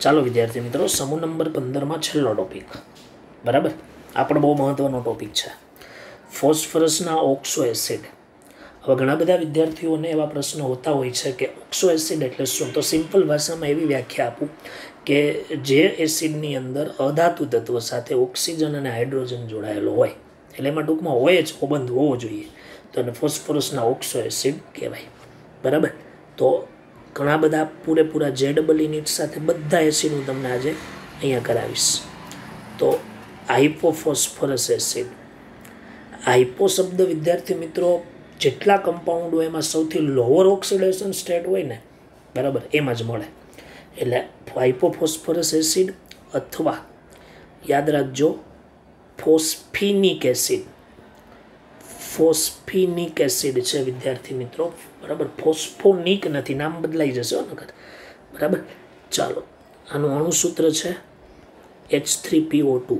ચાલો વિદ્યાર્થી મિત્રો, સમૂહ નંબર 15માં છેલ્લો ટોપિક. બરાબર, આ પણ બહુ મહત્વનો ટોપિક છે, ફોસ્ફરસના ઓક્સો એસિડ. હવે ઘણા બધા વિદ્યાર્થીઓને એવા પ્રશ્નો હોતા હોય છે કે ઓક્સો એસિડ એટલે શું. તો સિમ્પલ ભાષામાં એવી વ્યાખ્યા આપું કે જે એસિડની અંદર અધાતુ તત્વ સાથે ઓક્સિજન અને હાઇડ્રોજન જોડાયેલો હોય, એટલે એમાં ટૂંકમાં હોય જ બંધ હોવો જોઈએ, તો એને ફોસ્ફરસના ઓક્સો એસિડ કહેવાય. બરાબર, તો ઘણા બધા પૂરેપૂરા જેડબલ યુનિટ સાથે બધા એસિડ હું તમને આજે અહીંયા કરાવીશ. તો હાઇપોફોસ્ફરસ એસિડ. હાઇપો શબ્દ વિદ્યાર્થી મિત્રો જેટલા કમ્પાઉન્ડ હોય એમાં સૌથી લોઅર ઓક્સિડેશન સ્ટેટ હોય ને, બરાબર, એમાં જ મળે. એટલે હાઇપોફોસ્ફરસ એસિડ અથવા યાદ રાખજો ફોસ્ફિનિક એસિડ. ફોસ્ફિનિક એસિડ છે વિદ્યાર્થી મિત્રો, બરાબર, ફોસ્ફોનિક નથી, નામ બદલાઈ જશે નકર. બરાબર, ચાલો, આનું અણુસૂત્ર છે H3PO2.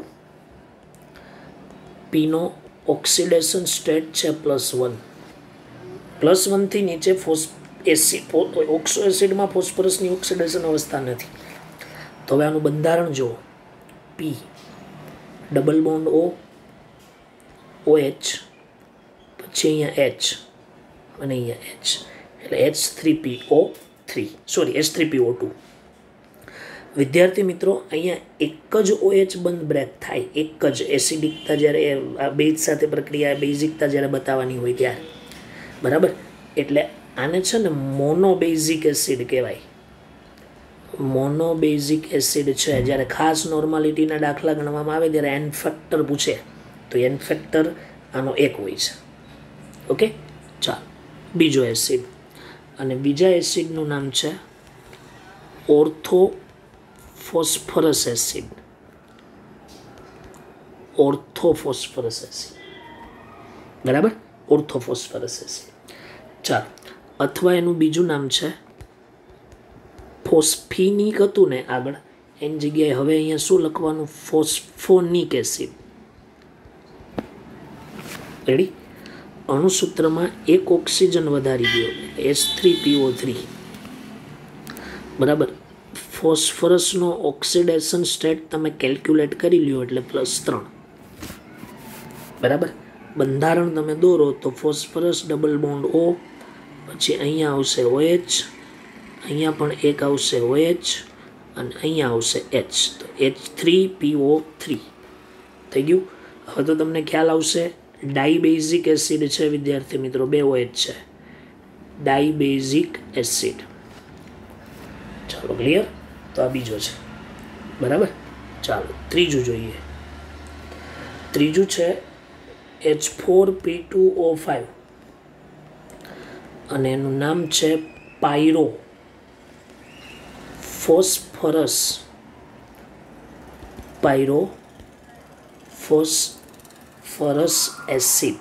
પીનો ઓક્સિડેશન સ્ટેટ છે +1. +1 થી નીચે ઓક્સો એસિડમાં ફોસ્ફરસની ઓક્સિડેશન અવસ્થા નથી. તો હવે આનું બંધારણ જુઓ, P double bond O, OH, પછી અહીંયા H અને અહીંયા H, એટલે H3PO2. વિદ્યાર્થી મિત્રો અહીંયા એક જ OH બંધ બ્રેક થાય, એક જ એસિડિકતા જ્યારે બેઝ સાથે પ્રક્રિયા બેઝિકતા જ્યારે બતાવવાની હોય ત્યારે. બરાબર, એટલે આને છે ને મોનોબેઝિક એસિડ કહેવાય. મોનોબેઝિક એસિડ છે. જ્યારે ખાસ નોર્માલિટીના દાખલા ગણવામાં આવે ત્યારે એન ફેક્ટર પૂછે તો એન ફેક્ટર આનો 1 હોય છે. ઓકે, ચાલો, બીજો એસિડ, અને બીજા એસિડનું નામ છે ઓર્થોફોસ્ફરસ એસિડ. ઓર્થોફોસ્ફરસ એસિડ, બરાબર, ઓર્થોફોસ્ફરસ એસિડ. ચાલો, અથવા એનું બીજું નામ છે ફોસ્ફિનિક હતું ને આગળ, એની જગ્યાએ હવે અહીંયા શું લખવાનું, ફોસ્ફોનિક એસિડ. રેડી, અણુસૂત્રમાં એક ઓક્સિજન વધારી દો, H3PO3. બરાબર, ફોસ્ફરસનો ઓક્સિડેશન સ્ટેટ તમે કેલ્ક્યુલેટ કરી લ્યો એટલે +3. બરાબર, બંધારણ તમે દોરો તો ફોસ્ફરસ ડબલ બોન્ડ O, પછી અહીંયા આવશે OH, અહીંયા પણ એક આવશે OH, અને અહીંયા આવશે H, તો H3PO3 થઈ ગયું. હવે તો તમને ખ્યાલ આવશે ડાઈબેઝિક એસિડ છે વિદ્યાર્થી મિત્રો, 2 OH છે, ડાઈબેઝિક એસિડ. ચાલો, ક્લિયર. તો આ બીજો છે. બરાબર, ચાલો ત્રીજું જોઈએ. ત્રીજું છે H4P2O5, અને એનું નામ છે pyro phosphorus. Pyro phosphorus acid.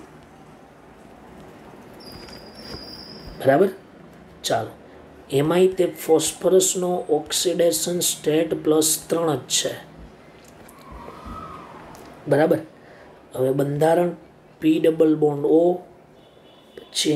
બરાબર, ચાલો, એમાંય તે ફોસ્ફરસનો ઓક્સિડેશન સ્ટેટ +3 જ છે. બરાબર, હવે બંધારણ P ડબલ બોન્ડ O, પછી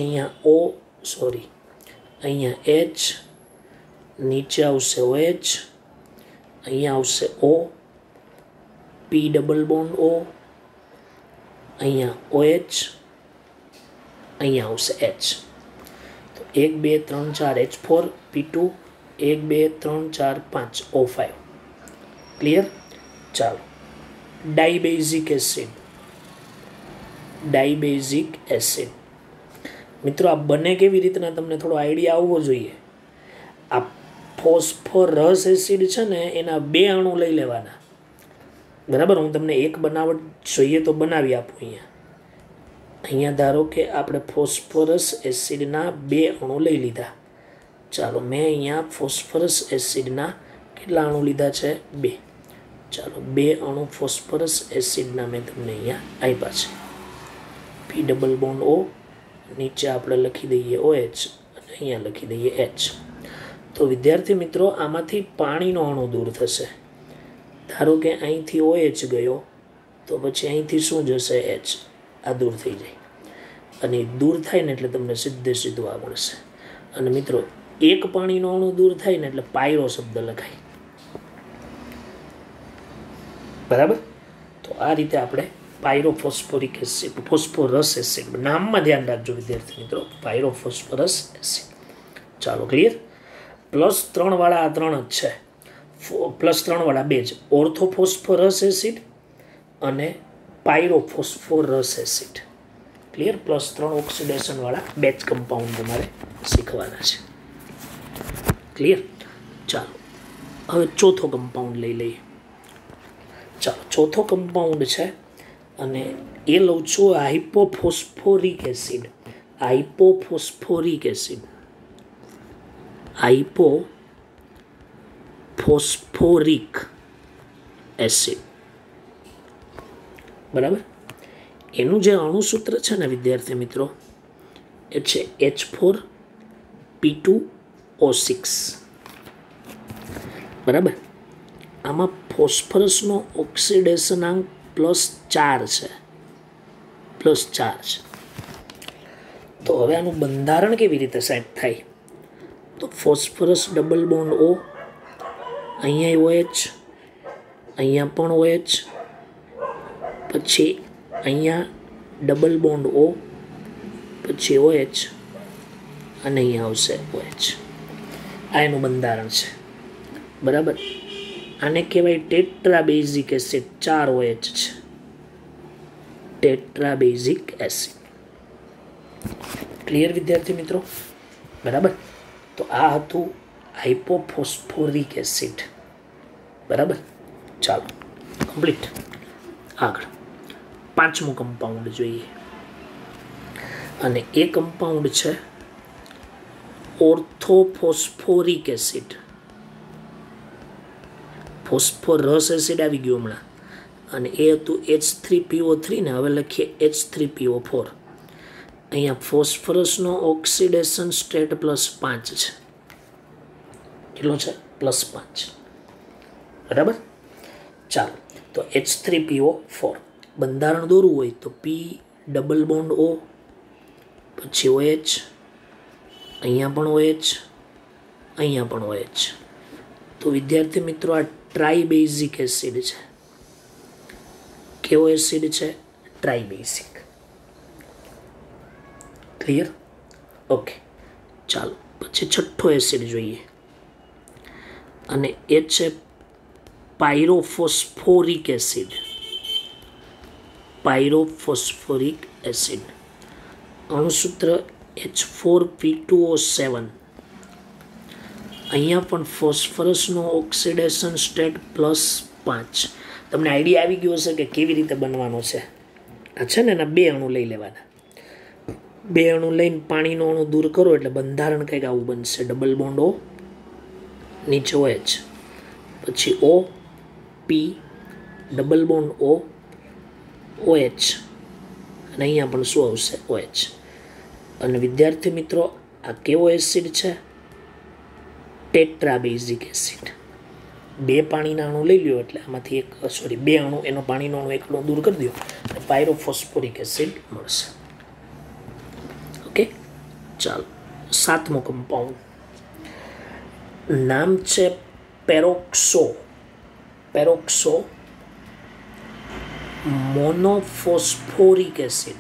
અહીંયા H, નીચે આવશે OH, અહીંયા આવશે O, P double bond O, અહીંયા OH, અહીંયા આવશે H. તો 1 2 3 4 H4P2, 1 2 3 4 5 O5. ક્લિયર. ચાલો, ડાઈબેઝિક એસિડ. ડાઈબેઝિક એસિડ મિત્રો આ બને કેવી રીતના તમને થોડો આઈડિયા આવવો જોઈએ. આ ફોસ્ફરસ એસિડ છે ને એના 2 અણુ લઈ લેવાના. બરાબર, હું તમને એક બનાવટ જોઈએ તો બનાવી આપું. અહીંયા ધારો કે આપણે ફોસ્ફરસ એસિડના 2 અણુ લઈ લીધા. ચાલો, મેં અહીંયા ફોસ્ફરસ એસિડના કેટલા અણુ લીધા છે, 2. ચાલો, 2 અણુ ફોસ્ફરસ એસિડના મેં તમને અહીંયા આપ્યા છે. P ડબલ બોન્ડ O, નીચે આપણે લખી દઈએ OH, અને અહીંયા લખી દઈએ H. તો વિદ્યાર્થી મિત્રો આમાંથી પાણીનો અણુ દૂર થશે. ધારો કે અહીંથી OH ગયો તો પછી અહીંથી શું જશે, H. આ દૂર થઈ જાય, અને દૂર થાય ને એટલે તમને સીધું આ મળશે. અને મિત્રો એક પાણીનો અણુ દૂર થાય ને એટલે પાયરો શબ્દ લખાય. બરાબર. તો આ રીતે આપણે પાયરોફોસ્ફોરિક એસિડ, ફોસ્ફોરસ એસિડ, નામમાં ધ્યાન રાખજો વિદ્યાર્થી મિત્રો, પાયરોફોસ્ફરસ એસિડ. ચાલો ક્લિયર. +3 વાળા આ 3 જ છે, +3 વાળા 2 જ, ઓર્થોફોસ્ફરસ એસિડ અને પાયરોફોસ્ફોરસ એસિડ. ક્લિયર. +3 ઓક્સિડેશન વાળા 2 જ કમ્પાઉન્ડ તમારે શીખવાના છે. ક્લિયર. ચાલો હવે ચોથો કમ્પાઉન્ડ લઈ લઈએ. ચાલો ચોથો કમ્પાઉન્ડ છે અને એ લઉં છું hypophosphoric acid. Hypophosphoric acid, hypophosphoric acid. બરાબર. એનું જે અણુસૂત્ર છે ને વિદ્યાર્થી મિત્રો, એ છે H4P2O6. બરાબર. આમાં ફોસ્ફરસનો ઓક્સિડેશનાંક +4 છે, +4 છે. તો હવે આનું બંધારણ કેવી રીતે સેટ થાય? તો ફોસ્ફરસ ડબલ બોન્ડ O, અહીંયા OH, અહીંયા પણ OH, પછી અહીંયા ડબલ બોન્ડ O, પછી OH અને અહીંયા આવશે OH. આ એનું બંધારણ છે. બરાબર. આને કહેવાય ટેટ્રાબેઝિક એસિડ. 4 OH છે, ટેટ્રાબેઝિક એસિડ. ક્લિયર વિદ્યાર્થી મિત્રો? બરાબર. તો આ હતું હાઇપોફોસ્ફોરિક એસિડ. બરાબર. ચાલો કમ્પ્લીટ. આગળ 5મું કમ્પાઉન્ડ જોઈએ અને એ કમ્પાઉન્ડ છે ઓર્થોફોસ્ફોરિક એસિડ. ફોસ્ફોરસ એસિડ આવી ગયું હમણાં, અને એ હતું H3PO3 ને હવે લખીએ H3PO4. અહીંયા ફોસ્ફરસનો ઓક્સિડેશન સ્ટેટ +5 છે. કેટલો છે? +5. બરાબર. ચાલો તો H3PO4 બંધારણ દોરવું હોય તો P ડબલ બોન્ડ O, પછી OH, અહીંયા પણ OH, અહીંયા પણ OH. તો વિદ્યાર્થી મિત્રો આ ટ્રાઇબેઝિક એસિડ છે. કેવો એસિડ છે? ટ્રાઇબેઝિક. ક્લિયર? ઓકે. ચાલો પછી છઠ્ઠો એસિડ જોઈએ અને એ છે પાયરોફોસ્ફોરિક એસિડ. પાયરોફોસ્ફોરિક acid અણુસૂત્ર H4P2O7. અહીંયા પણ ફોસ્ફરસનો ઓક્સિડેશન સ્ટેટ +5. તમને આઈડિયા આવી ગયો હશે કે કેવી રીતે બનવાનો છે. આ છે ને એના 2 અણુ લઈ લેવાના. 2 અણુ લઈને પાણીનો અણુ દૂર કરો એટલે બંધારણ કંઈક આવું બનશે. ડબલ બોન્ડ O, નીચે OH, પછી O, P, double bond O, OH અને અહીંયા પણ શું આવશે? OH. અને વિદ્યાર્થી મિત્રો આ કેવો એસિડ છે? ટેટ્રાબેઝિક એસિડ. 2 પાણીના અણુ લઈ લ્યો એટલે આમાંથી 2 અણુ, એનો પાણીનો અણુ એકલો દૂર કરી દો એટલે પાયરોફોસ્ફોરિક એસિડ મળશે. ઓકે. ચાલો 7મું કમ્પાઉન્ડ, નામ છે પેરોક્સો. પેરોક્સો મોનોફોસ્ફોરિક એસિડ.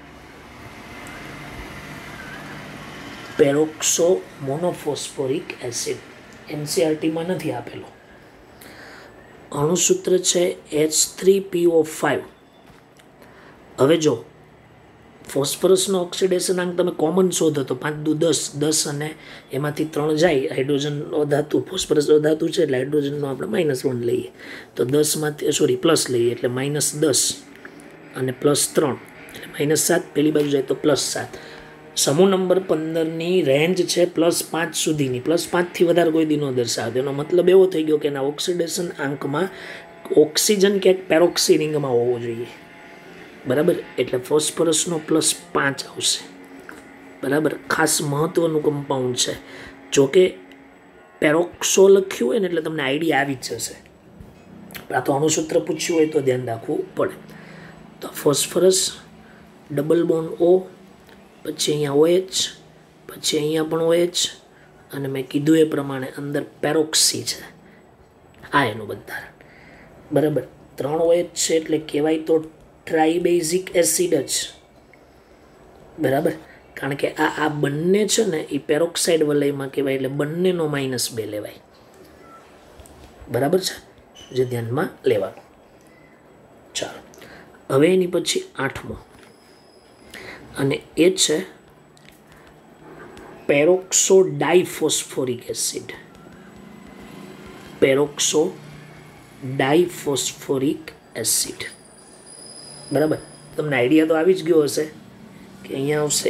પેરોક્સો મોનોફોસ્ફોરિક એસિડ. NCERTમાં નથી આપેલો. અણુસૂત્ર છે H3PO5. હવે જો ફોસ્ફરસનો ઓક્સિડેશનાંક તમે કોમન શોધો તો 5 દુ 10, 10 અને એમાંથી 3 જાય. હાઇડ્રોજન ધાતુ, ફોસ્ફરસ ધાતુ છે એટલે હાઇડ્રોજનનો આપણે -1 લઈએ તો 10માંથી પ્લસ લઈએ એટલે -10 અને +3 એટલે -7. પેલી બાજુ જાય તો +7. સમૂહ નંબર 15ની રેન્જ છે +5 સુધીની. +5થી વધારે કોઈ દી ન દર્શાવે. એનો મતલબ એવો થઈ ગયો કે એના ઓક્સિડેશન આંકમાં ઓક્સિજન ક્યાંક પેરોક્સી રિંગમાં હોવો જોઈએ. બરાબર. એટલે ફોસ્ફરસનો +5 આવશે. બરાબર. ખાસ મહત્વનું કમ્પાઉન્ડ છે. જોકે પેરોક્સો લખ્યું હોય ને એટલે તમને આઈડિયા આવી જ જશે. આ તો અણુસૂત્ર પૂછ્યું હોય તો ધ્યાન રાખવું પડે. તો ફોસ્ફરસ ડબલ બોન્ડ O, પછી અહીંયા OH, પછી અહીંયા પણ OH અને મેં કીધું એ પ્રમાણે અંદર પેરોક્સી છે. આ એનું બંધારણ. બરાબર. 3 OH છે એટલે કહેવાય તો ટ્રાઇબેઝિક એસિડ જ, બરાબર. કારણ કે આ બંને છે ને એ પેરોક્સાઇડ વલયમાં કહેવાય એટલે બંનેનો -2 લેવાય, બરાબર છે, જે ધ્યાનમાં લેવાનું. ચાલો હવે એની પછી 8મો, અને એ છે પેરોક્સો ડાયફોસ્ફોરિક એસિડ. પેરોક્સો ડાયફોસ્ફોરિક એસિડ, બરાબર. તમને આઈડિયા તો આવી જ ગયો હશે કે અહીંયા આવશે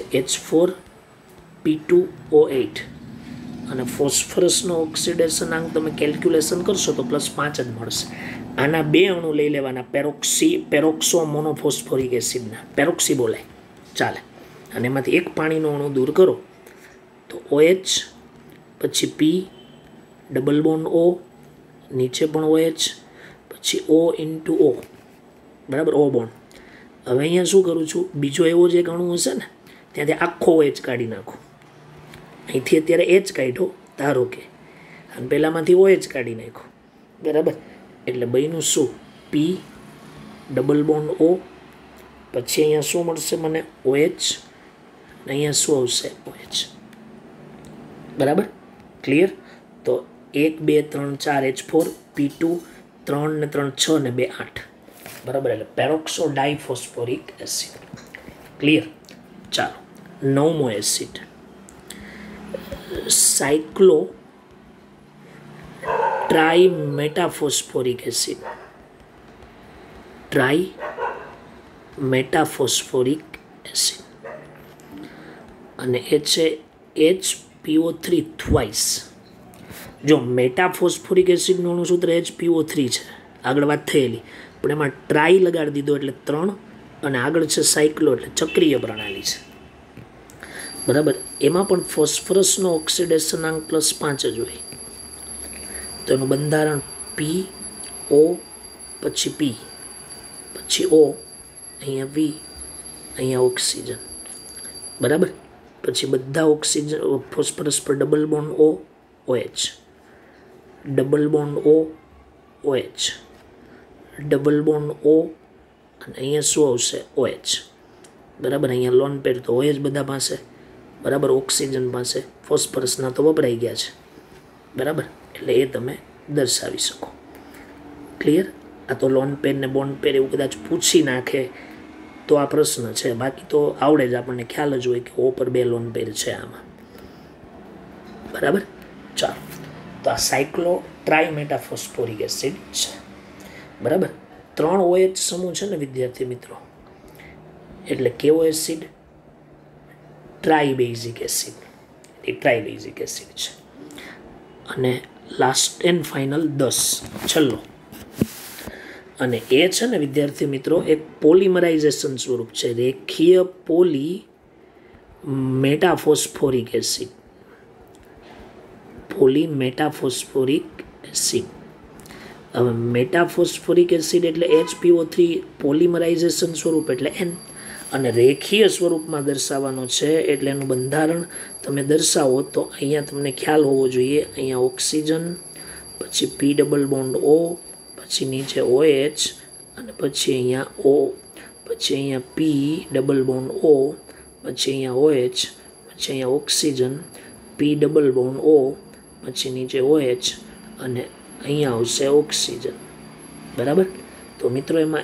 H4P2O8 અને ફોસ્ફરસનો ઓક્સિડેશન આંક તમે કેલ્ક્યુલેશન કરશો તો +5 જ મળશે. આના 2 અણુ લઈ લેવાના, પેરોક્સો મોનોફોસ્ફોરિક એસિડના, પેરોક્સી બોલાય, ચાલે. અને એમાંથી એક પાણીનો અણુ દૂર કરો તો OH, પછી P, ડબલ બોન્ડ O, નીચે પણ OH, પછી O × O, બરાબર, O બોન્ડ. હવે અહીંયા શું કરું છું, બીજો એવો જ એક અણુ હશે ને ત્યાંથી આખો OH કાઢી નાખો. અહીંથી અત્યારે H કાઢ્યો ધારો કે, અને પહેલાંમાંથી OH કાઢી નાખો, બરાબર. એટલે બન્યું શું, P, ડબલ બોન્ડ O, પછી અહીંયા શું મળશે મને, OH, અને અહીંયા શું આવશે, OH, બરાબર. ક્લિયર. તો 1 2 3 4 H4, P2 3 ને 3 6 ને 2 8, બરાબર. એટલે પેરોક્સો ડાયફોસ્ફોરિક એસિડ. ક્લિયર. ચાલો 9મો acid cyclo trimetaphosphoric acid. Trimetaphosphoric acid, અને એ છે HPO3 ટ્વાઇસ. જો મેટાફોસ્ફોરિક એસિડનું અણુ સૂત્ર HPO3 છે, આગળ વાત થયેલી, પણ એમાં ટ્રાય લગાડી દીધો એટલે 3, અને આગળ છે સાયક્લો એટલે ચક્રીય પ્રણાલી છે, બરાબર. એમાં પણ ફોસ્ફરસનો ઓક્સિડેશનાંક +5 જ હોય. તો એનું બંધારણ PO, પછી P, પછી O, અહીંયા V, અહીંયા ઓક્સિજન, બરાબર. પછી બધા ઓક્સિજન ફોસ્ફરસ પર double bond O, OH, double bond O, OH, double bond O, અને અહીંયા શું આવશે, OH, બરાબર. અહીંયા લોન પેર તો OH બધા પાસે, બરાબર, ઓક્સિજન પાસે, ફોસ્ફરસના તો વપરાઈ ગયા છે, બરાબર. એટલે એ તમે દર્શાવી શકો. ક્લિયર. આ તો લોન પેર ને બોન્ડ પેર એવું કદાચ પૂછી નાખે તો આ પ્રશ્ન છે, બાકી તો આવડે જ, આપણને ખ્યાલ જ હોય કે O પર 2 લોન પેર છે આમાં, બરાબર. ચાલો, તો આ સાયક્લો ટ્રાઇમેટાફોસ્ફોરિક એસિડ છે, બરાબર. 3 OH સમૂહ છે ને વિદ્યાર્થી મિત્રો, એટલે કેવો એસિડ, ટ્રાઇબેઝિક એસિડ. એ ટ્રાઇબેઝિક એસિડ છે. અને લાસ્ટ એન્ડ ફાઇનલ 10 છેલ્લો, અને એ છે ને વિદ્યાર્થી મિત્રો એક પોલિમરાઇઝેશન સ્વરૂપ છે, રેખીય પોલીમેટાફોસ્ફોરિક એસિડ. પોલીમેટાફોસ્ફોરિક એસિડ. હવે મેટાફોસ્ફોરિક એસિડ એટલે HPO3, પોલિમરાઇઝેશન સ્વરૂપ એટલે N, અને રેખીય સ્વરૂપમાં દર્શાવવાનો છે એટલે એનું બંધારણ તમે દર્શાવો તો અહીંયા તમને ખ્યાલ હોવો જોઈએ, અહીંયા ઓક્સિજન, પછી P ડબલ બોન્ડ O, પછી નીચે OH, અને પછી અહીંયા O, પછી અહીંયા P ડબલ બોન્ડ O, પછી અહીંયા OH, પછી અહીંયા oxygen, P double bond O, પછી નીચે OH, અને અહીંયા આવશે ઓક્સિજન, બરાબર. તો મિત્રો એમાં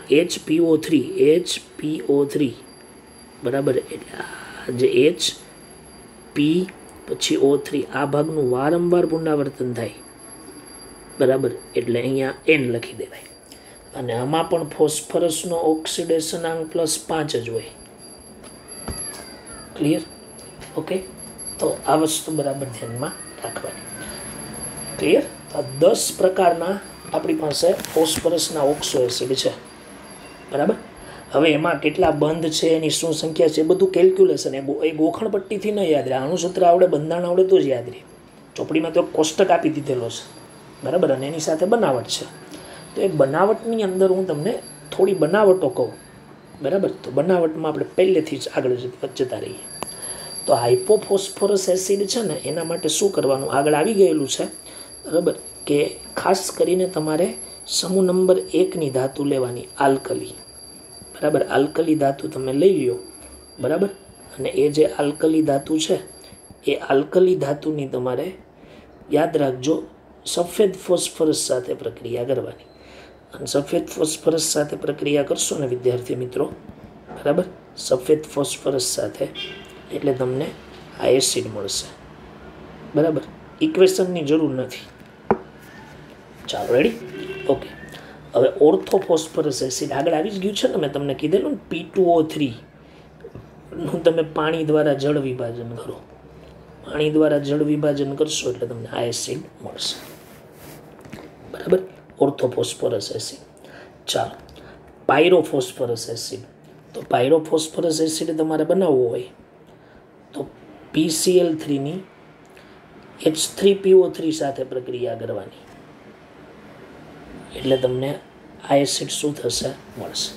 HPO3, બરાબર, એટલે જે H, P, પછી O3 આ ભાગનું વારંવાર પુનરાવર્તન થાય, બરાબર, એટલે અહીંયા N લખી દેવાય. અને આમાં પણ ફોસ્ફરસનો ઓક્સિડેશનાંક +5 જ હોય. ક્લિયર. ઓકે. તો આ વસ્તુ બરાબર ધ્યાનમાં રાખવાની. ક્લિયર. તો 10 પ્રકારના આપણી પાસે ફોસ્ફરસના ઓક્સો એસિડ છે, બરાબર. હવે એમાં કેટલા બંધ છે, એની શું સંખ્યા છે, એ બધું કેલ્ક્યુલેશન, એ ગોખણ પટ્ટીથી ન યાદ રહે. આનું સૂત્ર આવડે, બંધારણ આવડે તો જ યાદ રહે. ચોપડીમાં તો કોષ્ટક આપી દીધેલો છે, બરાબર, અને એની સાથે બનાવટ છે. તો એ બનાવટની અંદર હું તમને થોડી બનાવટો કહું, બરાબર. તો બનાવટમાં આપણે પહેલેથી જ આગળ જતા રહીએ. તો હાઇપોફોસ્ફરસ એસિડ છે ને એના માટે શું કરવાનું, આગળ આવી ગયેલું છે, બરાબર, કે ખાસ કરીને તમારે સમૂહ નંબર 1ની ધાતુ લેવાની આલ્કલી, બરાબર. આલ્કલી ધાતુ તમે લઈ લ્યો, બરાબર. અને એ જે આલ્કલી ધાતુ છે એ આલ્કલી ધાતુની તમારે યાદ રાખજો સફેદ ફોસ્ફરસ સાથે પ્રક્રિયા કરવાની. અને સફેદ ફોસ્ફરસ સાથે પ્રક્રિયા કરશો ને વિદ્યાર્થી મિત્રો, બરાબર, સફેદ ફોસ્ફરસ સાથે, એટલે તમને આ એસિડ મળશે, બરાબર. ઇક્વેશનની જરૂર નથી. ચાલો, રેડી? ઓકે. હવે ઓર્થોફોસ્ફરસ એસિડ આગળ આવી જ ગયું છે ને, મેં તમને કીધેલું ને P2O3 નું તમે પાણી દ્વારા જળ વિભાજન કરો, પાણી દ્વારા જળ વિભાજન કરશો એટલે તમને આ એસિડ મળશે, બરાબર. Orthophosphorus acid. ચાલો, પાયરોફોસ્ફરસ એસિડ. તો પાયરોફોસ્ફરસ એસિડ તમારે બનાવવો હોય તો PCl3ની H3PO3 સાથે પ્રક્રિયા કરવાની, એટલે તમને આ એસિડ શું થશે? મળશે.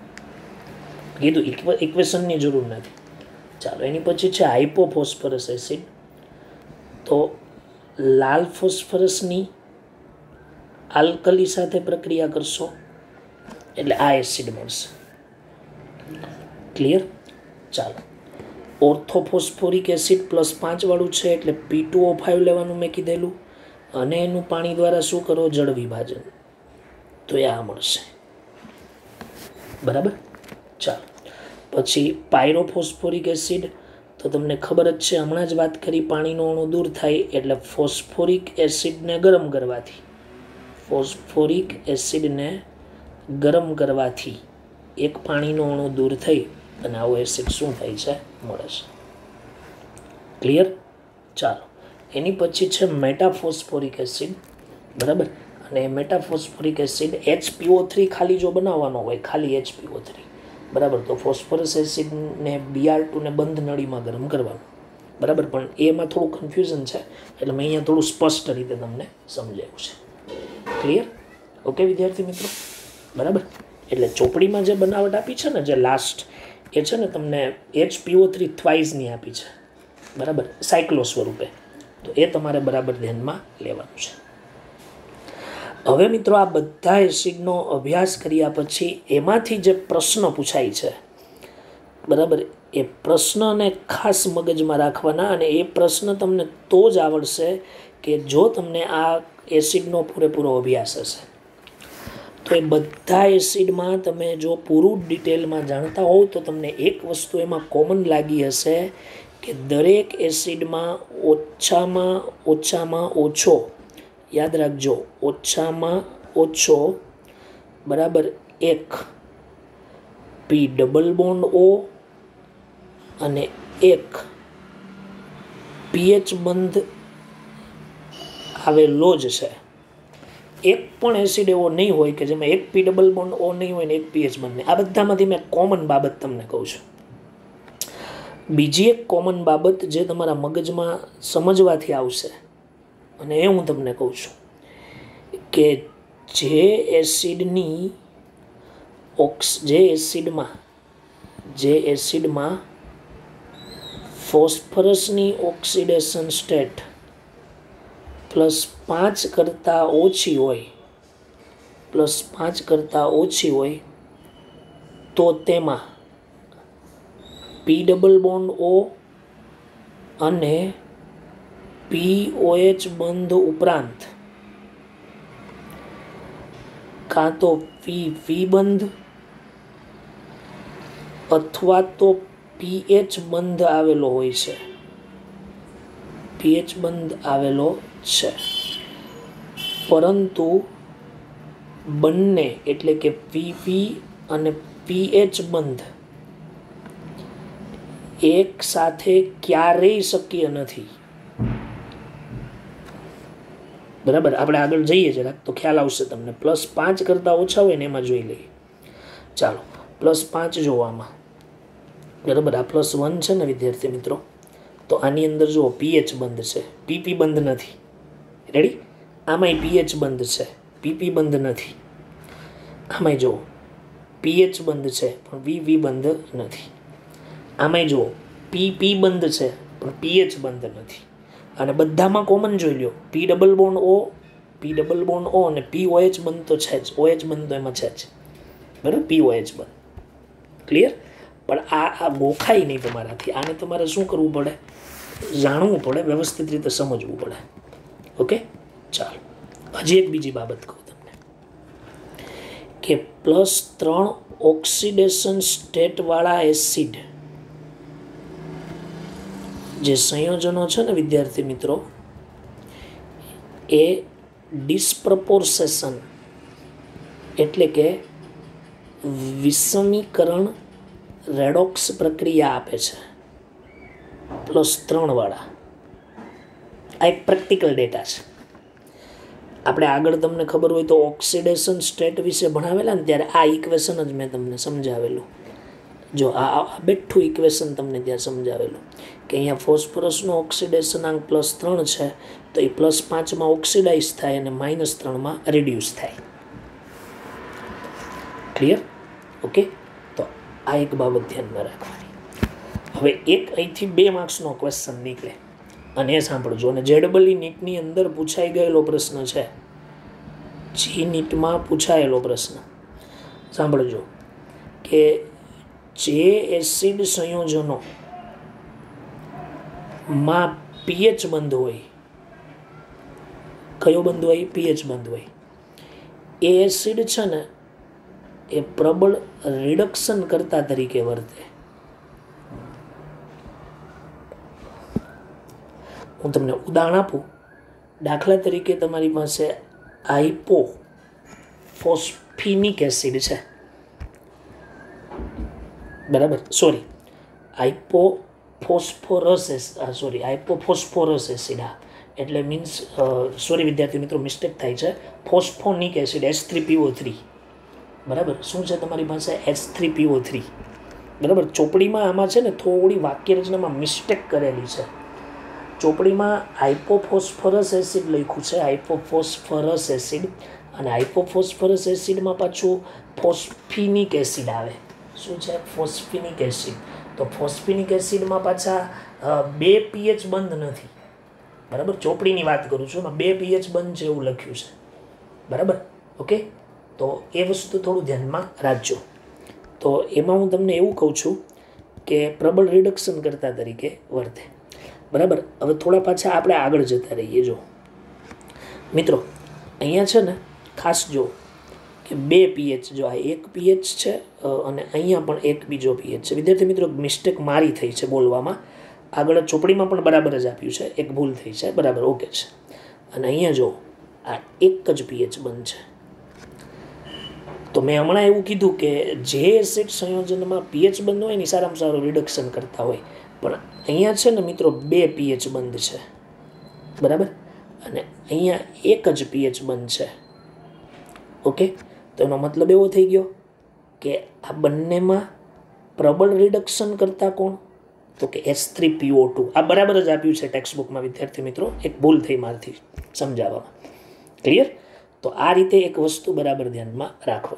કીધું ઇક્વેશનની જરૂર નથી. ચાલો, એની પછી છે હાઇપોફોસ્ફરસ એસિડ. તો લાલ ફોસ્ફરસની આલ્કલી સાથે પ્રક્રિયા કરશો એટલે આ એસિડ મળશે. ક્લિયર? ચાલો, ઓર્થોફોસ્ફોરિક એસિડ +5 વાળું છે એટલે P2O5 લેવાનું મેં કીધેલું, અને એનું પાણી દ્વારા શું કરો? જળ વિભાજન, તો એ આ મળશે, બરાબર. ચાલો, પછી પાયરોફોસ્ફોરિક એસિડ. તો તમને ખબર જ છે, હમણાં જ વાત કરી, પાણીનો અણુ દૂર થાય એટલે ફોસ્ફોરિક એસિડને ગરમ કરવાથી, ફોસ્ફોરિક એસિડને ગરમ કરવાથી એક પાણીનો અણુ દૂર થઈ અને આવો એસિડ શું થાય છે? મળે છે. ક્લિયર? ચાલો, એની પછી છે મેટાફોસ્ફોરિક એસિડ, બરાબર. અને મેટાફોસ્ફોરિક એસિડ HPO3 ખાલી જો બનાવવાનો હોય, ખાલી HPO3, બરાબર, તો ફોસ્ફરસ એસિડને Br2 ને બંધ નળીમાં ગરમ કરવાનું, બરાબર. પણ એમાં થોડું કન્ફ્યુઝન છે એટલે મેં અહીંયા થોડું સ્પષ્ટ રીતે તમને સમજાવ્યું છે. ક્લિયર? ઓકે વિદ્યાર્થી મિત્રો, બરાબર. એટલે ચોપડીમાં જે બનાવટ આપી છે ને, જે લાસ્ટ, એ છે ને તમને HPO3 થ્વાઇસની આપી છે, બરાબર, સાયક્લો સ્વરૂપે. તો એ તમારે બરાબર ધ્યાનમાં લેવાનું છે. હવે મિત્રો, આ બધા એસિડનો અભ્યાસ કર્યા પછી એમાંથી જે પ્રશ્ન પૂછાય છે, બરાબર, એ પ્રશ્નને ખાસ મગજમાં રાખવાના. અને એ પ્રશ્ન તમને તો જ આવડશે કે જો તમને આ એસિડનો પૂરેપૂરો અભ્યાસ હશે. તો એ બધા એસિડમાં તમે જો પૂરું ડિટેલમાં જાણતા હોવ તો તમને એક વસ્તુ એમાં કોમન લાગી હશે કે દરેક એસિડમાં ઓછામાં ઓછો, યાદ રાખજો, ઓછામાં ઓછો, બરાબર, એક P≡O અને એક pH બંધ આવેલો જ છે. એક પણ એસિડ એવો નહીં હોય કે જેમાં એક P≡O નહીં હોય ને એક pH બંધ નહીં. આ બધામાંથી મેં કોમન બાબત તમને કહું છું. બીજી એક કોમન બાબત જે તમારા મગજમાં સમજવાથી આવશે, અને એ હું તમને કહું છું કે જે એસિડમાં ફોસ્ફરસની ઓક્સિડેશન સ્ટેટ +5 કરતાં ઓછી હોય તો તેમાં P≡O અને POH બંધ ઉપરાંત કાં તો P બંધ અથવા તો pH બંધ આવેલો હોય છે, pH બંધ આવેલો છે. પરંતુ બંને એટલે કે PP અને pH બંધ એક સાથે ક્યારેય શક્ય નથી, બરાબર. આપણે આગળ જઈએ જરાક તો ખ્યાલ આવશે તમને. +5 કરતાં ઓછા હોય ને એમાં જોઈ લઈએ. ચાલો, +5 જોવામાં, બરાબર. આ +1 છે ને વિદ્યાર્થી મિત્રો, તો આની અંદર જુઓ pH બંધ છે, PP બંધ નથી. રેડી? આમાંય pH બંધ છે, PP બંધ નથી. આમાંય જુઓ pH બંધ છે પણ VV બંધ નથી. આમાંય જુઓ PP બંધ છે પણ pH બંધ નથી. અને બધામાં કોમન જોઈ લો, P≡O પી ડબલ બોન્ડ ઓ અને POH બંધ તો છે જ, OH બંધ તો એમાં છે જ, બરાબર, POH બંધ. ક્લિયર? પણ આ ગોખાય નહીં તમારાથી. આને તમારે શું કરવું પડે? જાણવું પડે, વ્યવસ્થિત રીતે સમજવું પડે. ઓકે, ચાલો હજી એક બીજી બાબત કહું તમને કે +3 ઓક્સિડેશન સ્ટેટવાળા એસિડ જે સંયોજનો છે ને વિદ્યાર્થી મિત્રો, એ ડિસ્પ્રપોર્સેશન એટલે કે વિષમીકરણ રેડોક્સ પ્રક્રિયા આપે છે +3 વાળા. આ એક પ્રેક્ટિકલ ડેટા છે. આપણે આગળ તમને ખબર હોય તો ઓક્સિડેશન સ્ટેટ વિશે ભણાવેલા ને ત્યારે આ ઇક્વેશન જ મેં તમને સમજાવેલું. જો આ બેઠું ઇક્વેશન તમને ત્યાં સમજાવેલું કે અહીંયા ફોસ્ફરસનો ઓક્સિડેશનાંક +3 છે, તો એ +5 ઓક્સિડાઇઝ થાય અને -3 રિડ્યુસ થાય. ક્લિયર? ઓકે, તો આ એક બાબત ધ્યાનમાં રાખવાની. હવે એક અહીંથી 2 માર્ક્સનો ક્વેશ્ચન નીકળે અને એ સાંભળજો. અને JEE નીટની અંદર પૂછાઈ ગયેલો પ્રશ્ન છે, જી નીટમાં પૂછાયેલો પ્રશ્ન સાંભળજો કે જે એસિડ સંયોજનો માં pH બંધ હોય, કયો બંધ હોય? pH બંધ હોય. એ એસિડ છે ને એ પ્રબળ રિડક્શન કરતા તરીકે વર્તે. હું તમને ઉદાહરણ આપું. દાખલા તરીકે તમારી પાસે હાઇપોફોસ્ફેનિક એસિડ છે, બરાબર, હાઇપોફોસ્ફોરસ એસિડ. એટલે મીન્સ વિદ્યાર્થી મિત્રો મિસ્ટેક થાય છે. ફોસ્ફોનિક એસિડ H3PO3, બરાબર. શું છે તમારી પાસે? H3PO3, બરાબર. ચોપડીમાં આમાં છે ને થોડી વાક્ય રચનામાં મિસ્ટેક કરેલી છે. ચોપડીમાં હાઇપોફોસ્ફરસ એસિડ લખ્યું છે, હાઇપોફોસ્ફરસ એસિડ, અને હાઇપોફોસ્ફરસ એસિડમાં પાછું ફોસ્ફિનિક એસિડ આવે. શું છે? Phosphinic acid. તો ફોસ્ફિનિક એસિડમાં પાછા 2 pH બંધ નથી, બરાબર. ચોપડીની વાત કરું છું, એમાં 2 pH બંધ છે એવું લખ્યું છે, બરાબર. ઓકે, તો એ વસ્તુ થોડું ધ્યાનમાં રાખજો. તો એમાં હું તમને એવું કહું છું કે પ્રબળ રિડક્શન કરતા તરીકે વર્તે, બરાબર. હવે થોડા પાછા આપણે આગળ જતા રહીએ. જો મિત્રો અહીંયા છે ને ખાસ જો કે 2 pH, જો આ 1 pH છે અને અહીંયા પણ એક બીજો pH છે. વિદ્યાર્થી મિત્રો મિસ્ટેક મારી થઈ છે બોલવામાં. આગળ ચોપડીમાં પણ બરાબર જ આપ્યું છે, એક ભૂલ થઈ છે, બરાબર, ઓકે છે. અને અહીંયા જો આ એક જ pH બંધ છે. તો મેં હમણાં એવું કીધું કે જે એસિડ સંયોજનમાં pH બંધ હોય ને સારામાં સારું રિડક્શન કરતા હોય, પણ અહીંયા છે ને મિત્રો 2 pH બંધ છે, બરાબર, અને અહીંયા એક જ pH બંધ છે. ઓકે, તો એનો મતલબ એવો થઈ ગયો કે આ બંનેમાં પ્રબળ રિડક્શન કરતા કોણ? તો કે H3PO2. આ બરાબર જ આપ્યું છે ટેક્સ્ટબુકમાં વિદ્યાર્થી મિત્રો, એક ભૂલ થઈ મારથી સમજાવવામાં. ક્લિયર? તો આ રીતે એક વસ્તુ બરાબર ધ્યાનમાં રાખો.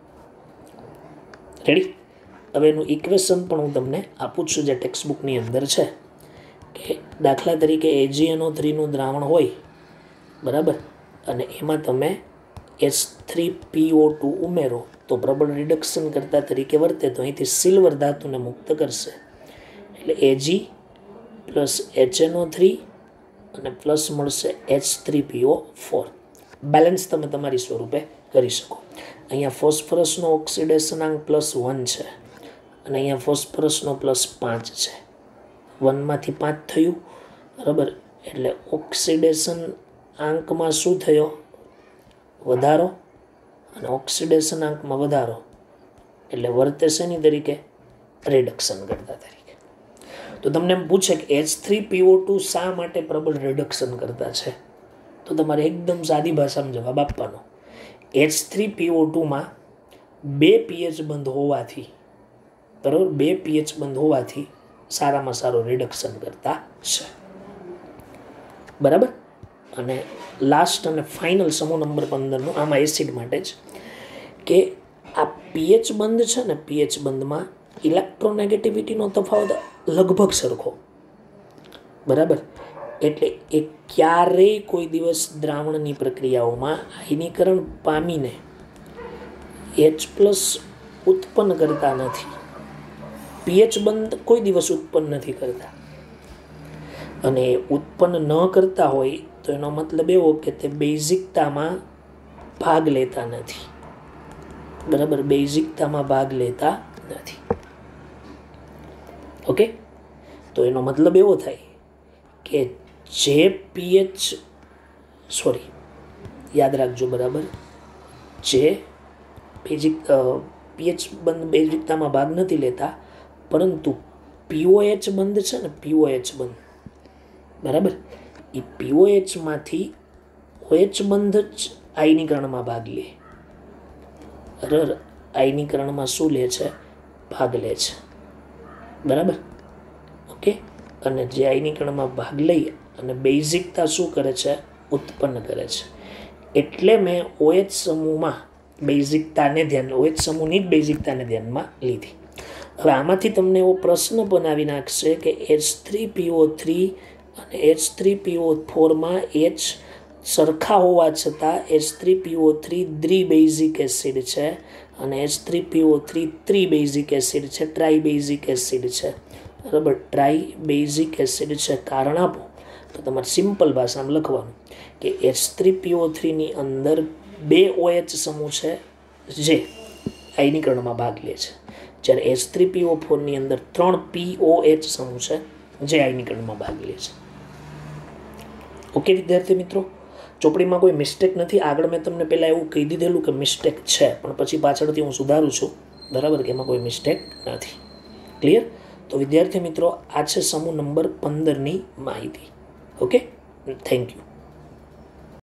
રેડી? હવે એનું ઇક્વેશન પણ હું તમને આપું છું જે ટેક્સ્ટબુકની અંદર છે કે દાખલા તરીકે AgNO3 નું દ્રાવણ હોય, બરાબર, અને એમાં તમે H3PO2 ઉમેરો તો પ્રબળ રિડક્શન કરતા તરીકે વર્તે. તો અહીંથી સિલ્વર ધાતુને મુક્ત કરશે એટલે Ag પ્લસ HNO3 અને પ્લસ મળશે H3PO4. બેલેન્સ તમે તમારી સ્વરૂપે કરી શકો. અહીંયા ફોસ્ફરસનો ઓક્સિડેશનાંક +1 છે અને અહીંયા ફોસ્ફરસનો +5 છે. 1 માંથી 5 થયું, બરાબર. એટલે ઓક્સિડેશન આંકમાં શું થયો? વધારો. અને ઓક્સિડેશન આંકમાં વધારો એટલે વર્તે શેની તરીકે? રિડક્શન કરતા તરીકે. તો તમને એમ પૂછે કે H3PO2 શા માટે પ્રબળ રિડક્શન કરતા છે? તો તમારે એકદમ સાદી ભાષામાં જવાબ આપવાનો. H3PO2માં 2 pH બંધ હોવાથી, બરાબર, 2 pH બંધ હોવાથી સારામાં સારો રિડક્શન કરતા છે, બરાબર. અને લાસ્ટ અને ફાઇનલ સમૂહ નંબર 15નું આમાં એસિડ માટે જ કે આ pH બંધ છે ને, pH બંધમાં ઇલેક્ટ્રોનેગેટિવિટીનો તફાવત લગભગ સરખો, બરાબર. એટલે એ ક્યારેય કોઈ દિવસ દ્રાવણની પ્રક્રિયાઓમાં આયનીકરણ પામીને H+ ઉત્પન્ન કરતા નથી. પીએચ બંધ કોઈ દિવસ ઉત્પન્ન નથી કરતા. અને ઉત્પન્ન ન કરતા હોય તો એનો મતલબ એવો કે તે બેઝિકતામાં ભાગ લેતા નથી. બરાબર, બેઝિકતામાં ભાગ લેતા નથી. ઓકે, તો એનો મતલબ એવો થાય કે જે યાદ રાખજો બરાબર, જે પીએચ બંધ બેઝિકતામાં ભાગ નથી લેતા, પરંતુ POH બંધ છે ને, POH બંધ, બરાબર, એ POHમાંથી OH બંધ જ આયનીકરણમાં ભાગ લે. આયનીકરણમાં શું લે છે? ભાગ લે છે. બરાબર, ઓકે. અને જે આયનીકરણમાં ભાગ લઈ અને બેઝિકતા શું કરે છે? ઉત્પન્ન કરે છે. એટલે મેં OH સમૂહમાં બેઝિકતાને OH સમૂહની જ બેઝિકતાને ધ્યાનમાં લીધી. હવે આમાંથી તમને એવો પ્રશ્ન બનાવી નાખશે કે H3PO3 અને H3PO4માં H સરખા હોવા છતાં H3PO3 દ્વિબેઝિક એસિડ છે અને H3PO3 ત્રિબેઝિક એસિડ છે, ટ્રાઇબેઝિક એસિડ છે. બરાબર, ટ્રાઇબેઝિક એસિડ છે. કારણ આપો તો તમારે સિમ્પલ ભાષામાં લખવાનું કે H3PO3ની અંદર 2 OH સમૂહ છે જે આયનીકરણમાં ભાગ લે છે, જ્યારે H3PO4ની અંદર 3 POH સમૂહ છે જે આયનીકરણમાં ભાગ લે છે. ઓકે વિદ્યાર્થી મિત્રો, ચોપડીમાં કોઈ મિસ્ટેક નથી. આગળ મેં તમને પહેલાં એવું કહી દીધેલું કે મિસ્ટેક છે, પણ પછી પાછળથી હું સુધારું છું. બરાબર, કે એમાં કોઈ મિસ્ટેક નથી. ક્લિયર? તો વિદ્યાર્થી મિત્રો, આ છે સમૂહ નંબર 15ની માહિતી. Okay, thank you.